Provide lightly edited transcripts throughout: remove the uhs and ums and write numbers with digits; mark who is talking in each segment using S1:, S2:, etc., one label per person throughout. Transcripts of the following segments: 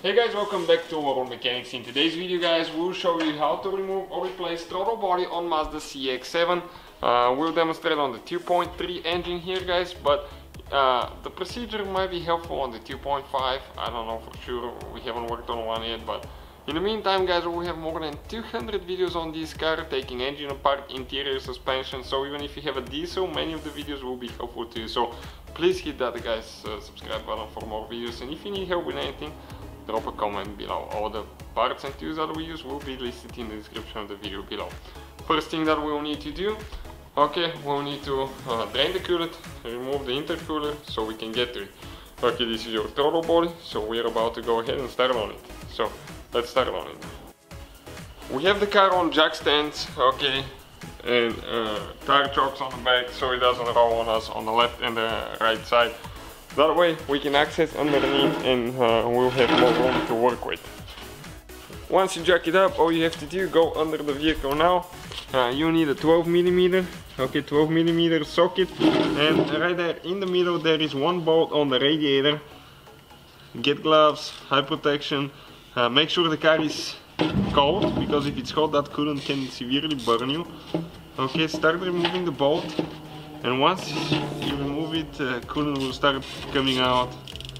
S1: Hey guys, welcome back to World Mechanics. In today's video guys, we'll show you how to remove or replace throttle body on Mazda CX-7. We'll demonstrate on the 2.3 engine here guys, but the procedure might be helpful on the 2.5. I don't know for sure, we haven't worked on one yet, but in the meantime guys, we have more than 200 videos on this car, taking engine apart, interior, suspension, so even if you have a diesel, many of the videos will be helpful to you. So please hit that guys, subscribe button for more videos, and if you need help with anything, drop a comment below. All the parts and tools that we use will be listed in the description of the video below. First thing that we'll need to do, we'll need to drain the coolant, remove the intercooler so we can get to it. Okay, this is your throttle body, so we're about to go ahead and start on it. So let's start on it. We have the car on jack stands, okay, and tire chokes on the back so it doesn't roll on us on the left and the right side. That way we can access underneath and we'll have more room to work with. Once you jack it up, all you have to do, go under the vehicle now. You need a 12mm, okay, 12mm socket, and right there in the middle there is one bolt on the radiator. Get gloves, high protection, make sure the car is cold, because if it's hot that coolant can severely burn you. Okay, start removing the bolt. And once you remove it, coolant will start coming out.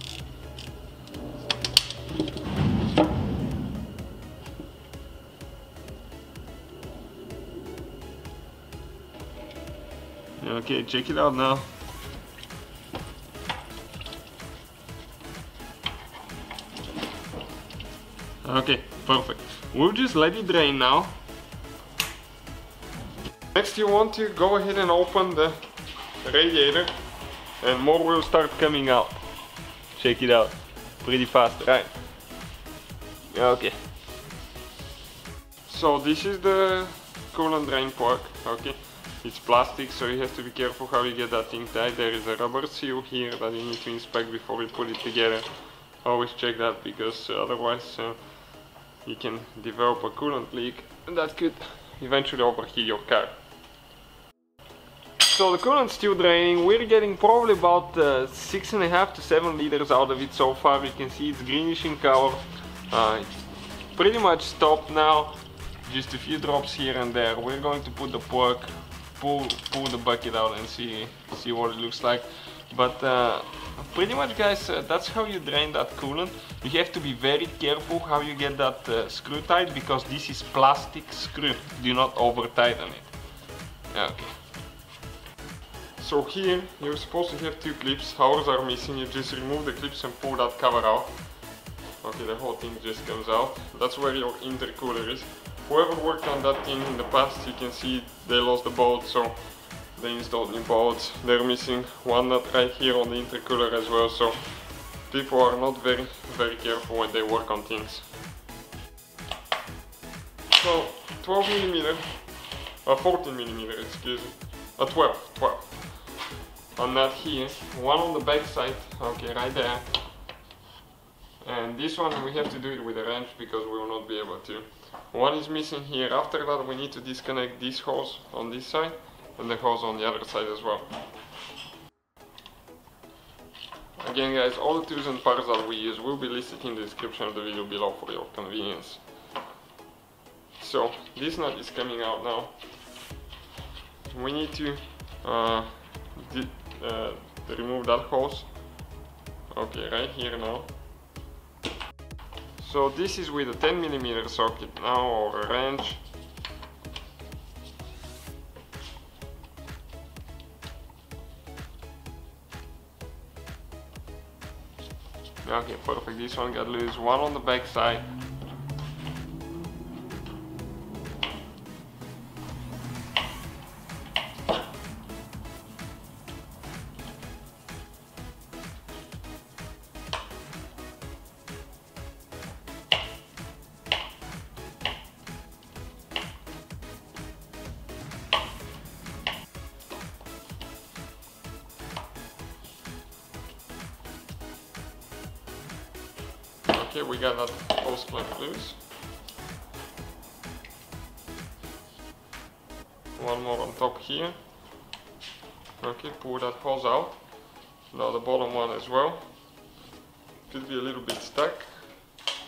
S1: Okay, check it out now. Okay, perfect. We'll just let it drain now. Next you want to go ahead and open the radiator and more will start coming out. Check it out, pretty fast, right? Okay. So this is the coolant drain plug, okay? It's plastic, so you have to be careful how you get that thing tight. There is a rubber seal here that you need to inspect before you put it together. Always check that, because otherwise you can develop a coolant leak and that could eventually overheat your car. So the coolant's still draining. We're getting probably about 6.5 to 7 liters out of it so far. You can see it's greenish in color. It's pretty much stopped now. Just a few drops here and there. We're going to put the plug, pull the bucket out and see what it looks like. But pretty much guys, that's how you drain that coolant. You have to be very careful how you get that screw tight, because this is plastic screw. Do not over tighten it. Okay. So here you're supposed to have two clips. Ours are missing. You just remove the clips and pull that cover out. Okay, the whole thing just comes out. That's where your intercooler is. Whoever worked on that thing in the past, you can see they lost the bolt, so they installed new bolts. They're missing one nut right here on the intercooler as well, so people are not very careful when they work on things. So 12mm, 14mm, excuse me, 12 on that here, one on the back side, okay, right there. And this one we have to do it with a wrench because we will not be able to. One is missing here. After that we need to disconnect this hose on this side and the hose on the other side as well. Again guys, all the tools and parts that we use will be listed in the description of the video below for your convenience. So this nut is coming out now. We need to remove that hose. Okay, right here now. So this is with a 10mm socket now, or a wrench. Okay, perfect. This one got loose. One on the back side. Okay, we got that hose clamp loose. One more on top here. Okay, pull that hose out. Now the bottom one as well. Could be a little bit stuck.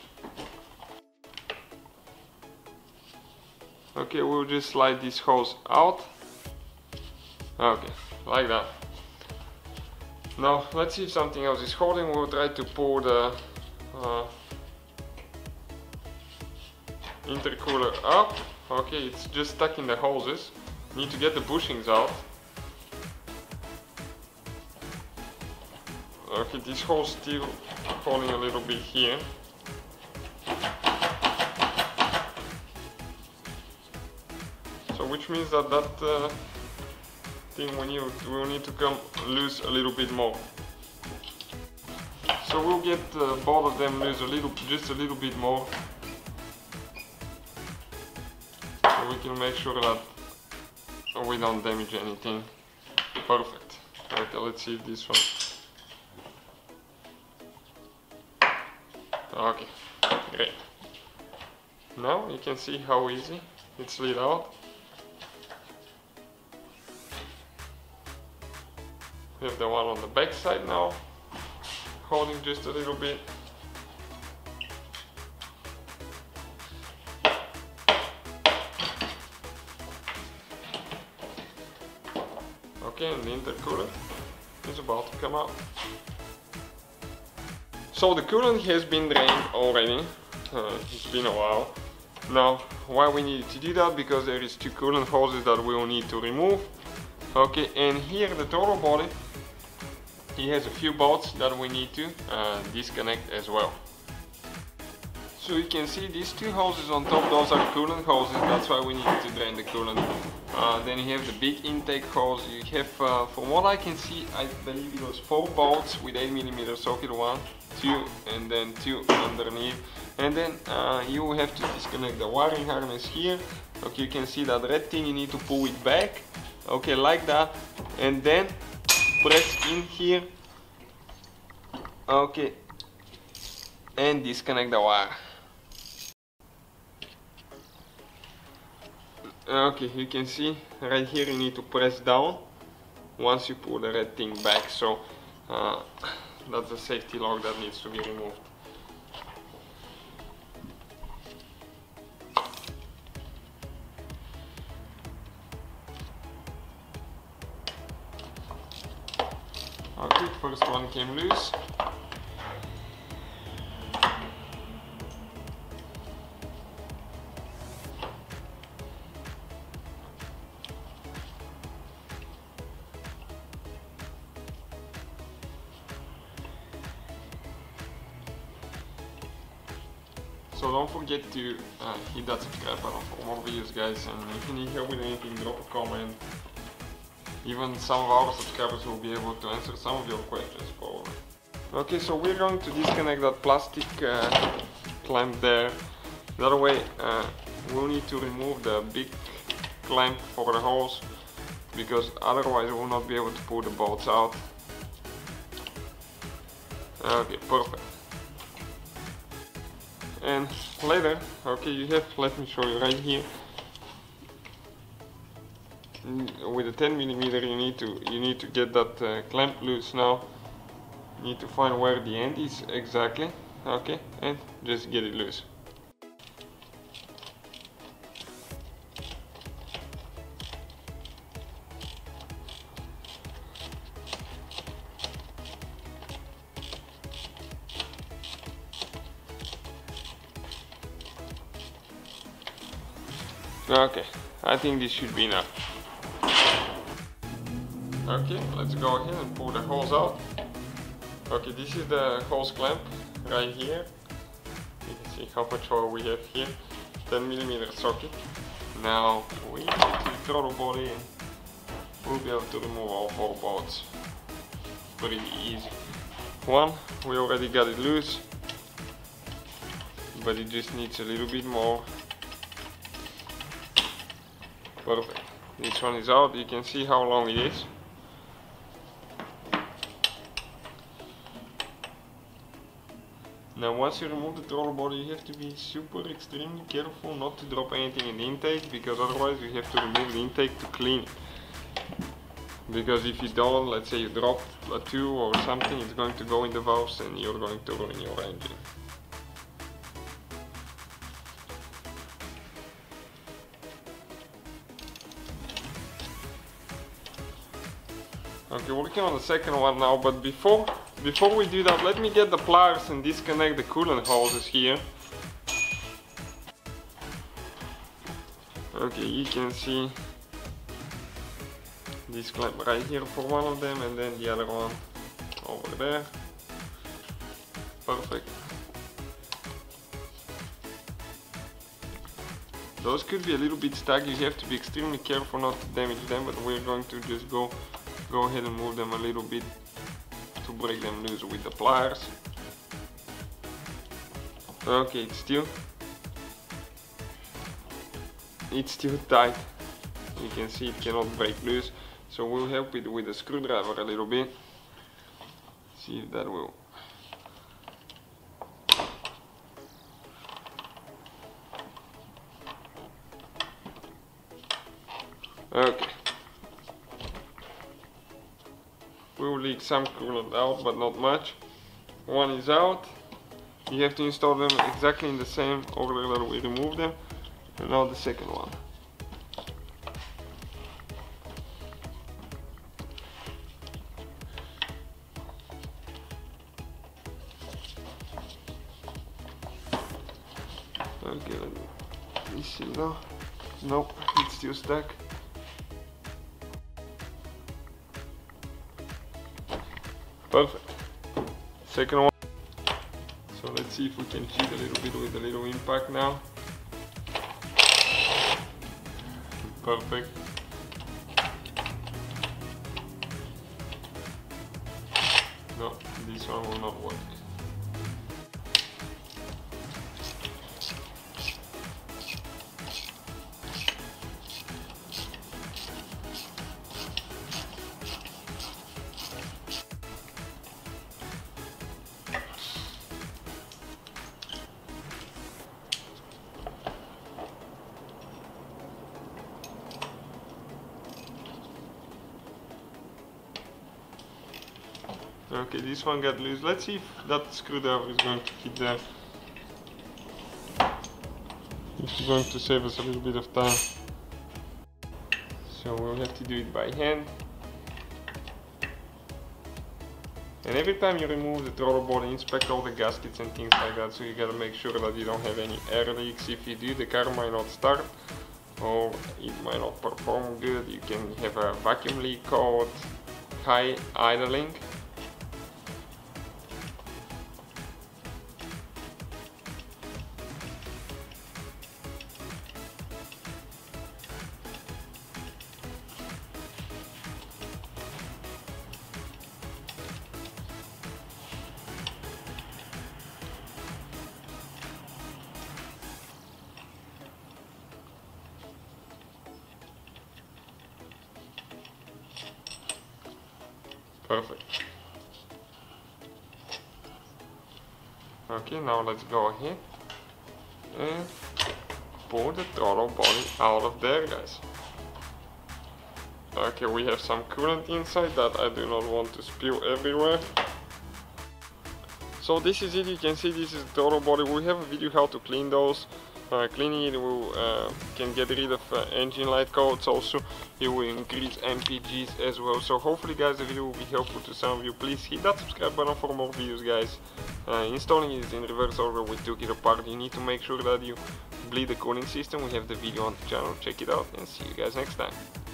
S1: Okay, we'll just slide this hose out. Okay, like that. Now let's see if something else is holding. We'll try to pull the intercooler up. Okay, it's just stuck in the hoses. Need to get the bushings out. Okay, this hose still holding a little bit here. So which means that thing will need to come loose a little bit more. So we'll get both of them loose just a little bit more. So we can make sure that we don't damage anything. Perfect. Okay, let's see this one. Okay, great. Now you can see how easy it slid out. We have the one on the back side now, holding just a little bit. Okay, and the intercooler is about to come out. So the coolant has been drained already. It's been a while. Now, why we need to do that? Because there is two coolant hoses that we will need to remove. Okay, and here the throttle body, he has a few bolts that we need to disconnect as well. So you can see these two hoses on top, those are coolant hoses, that's why we need to drain the coolant. Then you have the big intake hose. You have, from what I can see, I believe it was 4 bolts with 8mm socket, 1, 2 and then 2 underneath. And then you will have to disconnect the wiring harness here. Okay, you can see that red thing, you need to pull it back. Okay, like that, and then press in here. Okay, and disconnect the wire. Okay, you can see right here you need to press down once you pull the red thing back. So that's the safety lock that needs to be removed. Okay, first one came loose. So don't forget to hit that subscribe button for more videos, guys, and if you need help with anything, drop a comment. Even some of our subscribers will be able to answer some of your questions probably. Okay, so we're going to disconnect that plastic clamp there. The other way, we'll need to remove the big clamp for the hose, because otherwise we'll not be able to pull the bolts out. Okay, perfect. And later, okay, you have, let me show you right here. With a 10mm you need to get that clamp loose. Now you need to find where the end is exactly. Okay, and just get it loose. Okay, I think this should be enough. Okay, let's go ahead and pull the hose out. Okay, this is the hose clamp right here. You can see how much oil we have here. 10mm socket. Now we get to the throttle body and we'll be able to remove all 4 bolts. Pretty easy. One, we already got it loose, but it just needs a little bit more. Perfect. This one is out. You can see how long it is. Now once you remove the throttle body, you have to be extremely careful not to drop anything in the intake, because otherwise you have to remove the intake to clean it. Because if you don't, let's say you drop a tube or something, it's going to go in the valves and you're going to ruin your engine. Okay, working on the second one now, but before we do that, let me get the pliers and disconnect the coolant hoses here. Okay, you can see this clamp right here for one of them, and then the other one over there. Perfect. Those could be a little bit stuck. You have to be extremely careful not to damage them, but we're going to just go ahead and move them a little bit to break them loose with the pliers. Okay, it's still tight. You can see it cannot break loose, so we'll help it with a screwdriver a little bit. See if that will. Okay. We will leak some coolant out, but not much. One is out. You have to install them exactly in the same order that we removed them. And now the second one. Okay, let me see now. Nope, it's still stuck. Perfect. Second one. So let's see if we can cheat a little bit with a little impact now. Perfect. No, this one will not work. Okay, this one got loose. Let's see if that screwdriver is going to fit there. It's going to save us a little bit of time. So we'll have to do it by hand. And every time you remove the throttle body, inspect all the gaskets and things like that, so you gotta make sure that you don't have any air leaks. If you do, the car might not start, or it might not perform good. You can have a vacuum leak called high idling. Perfect. Okay, now let's go ahead and pull the throttle body out of there, guys. Okay, we have some coolant inside that I do not want to spill everywhere. So this is it. You can see this is the throttle body. We have a video how to clean those. Cleaning it will can get rid of engine light codes. Also it will increase MPGs as well. So hopefully guys the video will be helpful to some of you. Please hit that subscribe button for more videos, guys. Installing it is in reverse order. We took it apart. You need to make sure that you bleed the cooling system. We have the video on the channel. Check it out and see you guys next time.